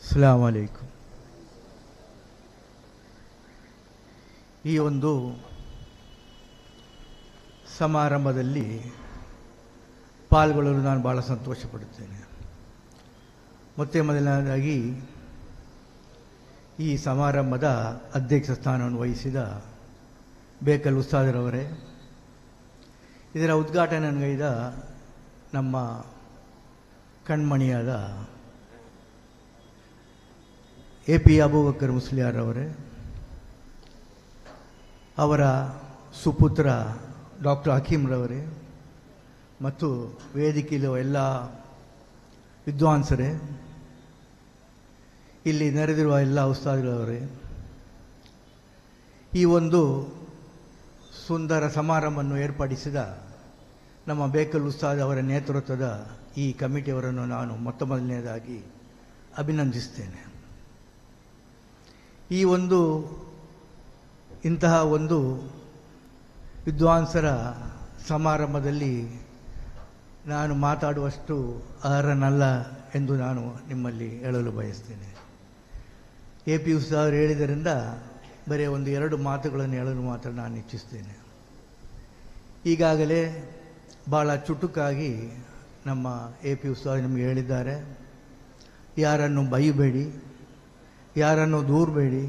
ಅಸ್ಸಲಾಮು ಅಲೈಕುಂ. ಈ ಒಂದು ಸಮಾರಂಭದಲ್ಲಿ ಪಾಲ್ಗೊಳ್ಳಲು ನಾನು ಭಾಳ ಸಂತೋಷಪಡುತ್ತೇನೆ. ಮೊದಲನೇದಾಗಿ ಈ ಸಮಾರಂಭದ ಅಧ್ಯಕ್ಷ ಸ್ಥಾನವನ್ನು ವಹಿಸಿದ ಬೇಕಲ್ ಉಸ್ತಾದರವರೇ, ಇದರ ಉದ್ಘಾಟನೆಗೈದ ನಮ್ಮ ಕಣ್ಮಣಿಯಾದ AP ಅಬೂಬಕರ್ ಮುಸ್ಲಿಯಾರವರೇ, ಅವರ ಸುಪುತ್ರ ಡಾಕ್ಟರ್ ಹಕೀಮ್ರವರೇ ಮತ್ತು ವೇದಿಕೆಯಲ್ಲಿರುವ ಎಲ್ಲ ವಿದ್ವಾಂಸರೇ, ಇಲ್ಲಿ ನೆರೆದಿರುವ ಎಲ್ಲ ಉಸ್ತಾದರವರೇ, ಈ ಒಂದು ಸುಂದರ ಸಮಾರಂಭವನ್ನು ಏರ್ಪಡಿಸಿದ ನಮ್ಮ ಬೇಕಲ್ ಉಸ್ತಾದ್ ಅವರ ನೇತೃತ್ವದ ಈ ಕಮಿಟಿಯವರನ್ನು ನಾನು ಮೊದಲನೇದಾಗಿ ಅಭಿನಂದಿಸ್ತೇನೆ. ಈ ಇಂತಹ ಒಂದು ವಿದ್ವಾಂಸರ ಸಮಾರಂಭದಲ್ಲಿ ನಾನು ಮಾತಾಡುವಷ್ಟು ಅರ್ಹನಲ್ಲ ಎಂದು ನಾನು ನಿಮ್ಮಲ್ಲಿ ಹೇಳಲು ಬಯಸ್ತೇನೆ. AP ಉಸ್ತಾದರು ಹೇಳಿದ್ದರಿಂದ ಬರೀ ಎರಡು ಮಾತುಗಳನ್ನು ಹೇಳಲು ಮಾತ್ರ ನಾನು ಇಚ್ಛಿಸ್ತೇನೆ. ಈಗಾಗಲೇ ಭಾಳ ಚುಟುಕಾಗಿ ನಮ್ಮ AP ಉಸ್ತಾದ್ ನಿಮಗೆ ಹೇಳಿದ್ದಾರೆ, ಯಾರನ್ನು ಬೈಯಬೇಡಿ, ಯಾರನ್ನು ದೂರಬೇಡಿ,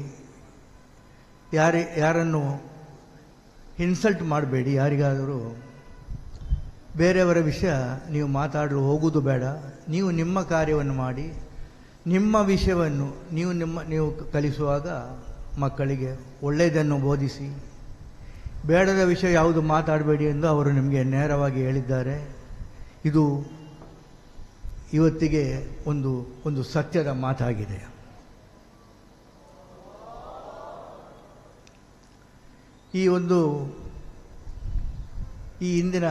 ಯಾರನ್ನು ಇನ್ಸಲ್ಟ್ ಮಾಡಬೇಡಿ, ಯಾರಿಗಾದರೂ ಬೇರೆಯವರ ವಿಷಯ ನೀವು ಮಾತಾಡಲು ಹೋಗುವುದು ಬೇಡ. ನೀವು ನಿಮ್ಮ ಕಾರ್ಯವನ್ನು ಮಾಡಿ, ನಿಮ್ಮ ವಿಷಯವನ್ನು ನೀವು ಕಲಿಸುವಾಗ ಮಕ್ಕಳಿಗೆ ಒಳ್ಳೆಯದನ್ನು ಬೋಧಿಸಿ, ಬೇಡದ ವಿಷಯ ಯಾವುದು ಮಾತಾಡಬೇಡಿ ಎಂದು ಅವರು ನಿಮಗೆ ನೇರವಾಗಿ ಹೇಳಿದ್ದಾರೆ. ಇದು ಇವತ್ತಿಗೆ ಒಂದು ಸತ್ಯದ ಮಾತಾಗಿದೆ. ಈ ಇಂದಿನ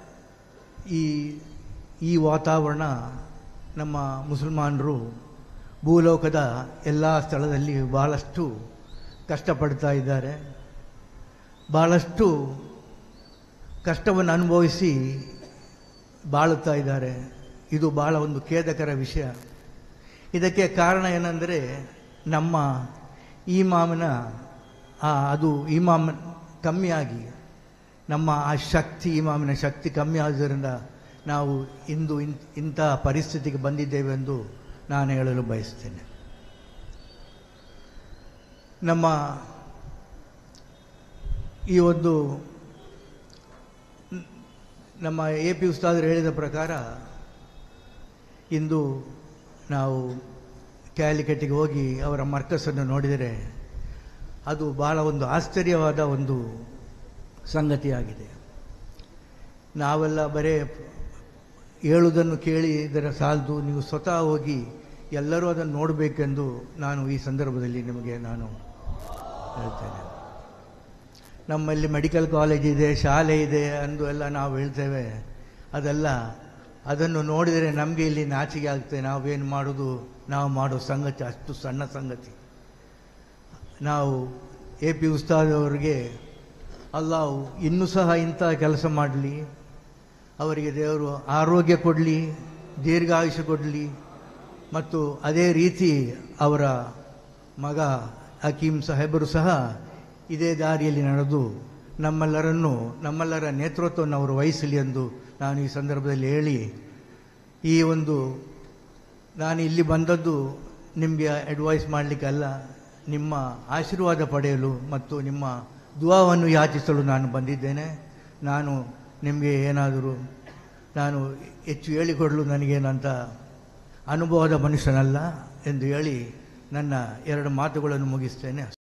ಈ ವಾತಾವರಣ ನಮ್ಮ ಮುಸಲ್ಮಾನರು ಭೂಲೋಕದ ಎಲ್ಲ ಸ್ಥಳದಲ್ಲಿ ಬಹಳಷ್ಟು ಕಷ್ಟಪಡ್ತಾ ಇದ್ದಾರೆ, ಬಹಳಷ್ಟು ಕಷ್ಟವನ್ನು ಅನುಭವಿಸಿ ಬಾಳುತ್ತಾ ಇದ್ದಾರೆ. ಇದು ಬಹಳ ಒಂದು ಖೇದಕರ ವಿಷಯ. ಇದಕ್ಕೆ ಕಾರಣ ಏನೆಂದರೆ ನಮ್ಮ ಇಮಾಮಿನ ಇಮಾಮ್ ಕಮ್ಮಿಯಾಗಿ, ನಮ್ಮ ಇಮಾಮಿನ ಶಕ್ತಿ ಕಮ್ಮಿ ಆದುದರಿಂದ ನಾವು ಇಂದು ಇಂಥ ಪರಿಸ್ಥಿತಿಗೆ ಬಂದಿದ್ದೇವೆ ಎಂದು ನಾನು ಹೇಳಲು ಬಯಸ್ತೇನೆ. ನಮ್ಮ ನಮ್ಮ AP ಉಸ್ತಾದರು ಹೇಳಿದ ಪ್ರಕಾರ ಇಂದು ನಾವು ಕ್ಯಾಲಿಕಟ್ಟಿಗೆ ಹೋಗಿ ಅವರ ಮರ್ಕಸನ್ನು ನೋಡಿದರೆ ಅದು ಬಹಳ ಒಂದು ಆಶ್ಚರ್ಯವಾದ ಒಂದು ಸಂಗತಿಯಾಗಿದೆ. ನಾವೆಲ್ಲ ಬರೇ ಹೇಳುವುದನ್ನು ಕೇಳಿದರೆ ಸಾಲದು, ನೀವು ಸ್ವತಃ ಹೋಗಿ ಎಲ್ಲರೂ ಅದನ್ನು ನೋಡಬೇಕೆಂದು ನಾನು ಈ ಸಂದರ್ಭದಲ್ಲಿ ನಿಮಗೆ ನಾನು ಹೇಳ್ತೇನೆ. ನಮ್ಮಲ್ಲಿ ಮೆಡಿಕಲ್ ಕಾಲೇಜ್ ಇದೆ, ಶಾಲೆ ಇದೆ ಎಂದು ಎಲ್ಲ ನಾವು ಹೇಳ್ತೇವೆ. ಅದನ್ನು ನೋಡಿದರೆ ನಮಗೆ ಇಲ್ಲಿ ನಾಚಿಕೆ ಆಗ್ತದೆ. ನಾವೇನು ಮಾಡೋದು, ನಾವು ಮಾಡೋ ಸಂಗತಿ ಅಷ್ಟು ಸಣ್ಣ ಸಂಗತಿ. ನಾವು AP ಉಸ್ತಾದ್ ಅವರಿಗೆ ಅಲ್ಲಾಹು ಇನ್ನೂ ಸಹ ಇಂಥ ಕೆಲಸ ಮಾಡಲಿ, ಅವರಿಗೆ ದೇವರು ಆರೋಗ್ಯ ಕೊಡಲಿ, ದೀರ್ಘಾಯುಷ್ಯ ಕೊಡಲಿ, ಮತ್ತು ಅದೇ ರೀತಿ ಅವರ ಮಗ ಹಕೀಮ್ ಸಾಹೇಬರು ಸಹ ಇದೇ ದಾರಿಯಲ್ಲಿ ನಡೆದು ನಮ್ಮೆಲ್ಲರ ನೇತೃತ್ವವನ್ನು ಅವರು ವಹಿಸಲಿ ಎಂದು ನಾನು ಈ ಸಂದರ್ಭದಲ್ಲಿ ಹೇಳಿ, ನಾನು ಇಲ್ಲಿ ಬಂದದ್ದು ನಿಮಗೆ ಅಡ್ವೈಸ್ ಮಾಡಲಿಕ್ಕಲ್ಲ, ನಿಮ್ಮ ಆಶೀರ್ವಾದ ಪಡೆಯಲು ಮತ್ತು ನಿಮ್ಮ ದುಆವನ್ನು ಯಾಚಿಸಲು ನಾನು ಬಂದಿದ್ದೇನೆ. ನಾನು ನಿಮಗೆ ಏನಾದರೂ ನಾನು ಹೆಚ್ಚು ಹೇಳಿಕೊಡಲು ನನಗೇನಂತ ಅನುಭವದ ಮನುಷ್ಯನಲ್ಲ ಎಂದು ಹೇಳಿ ನನ್ನ 2 ಮಾತುಗಳನ್ನು ಮುಗಿಸ್ತೇನೆ.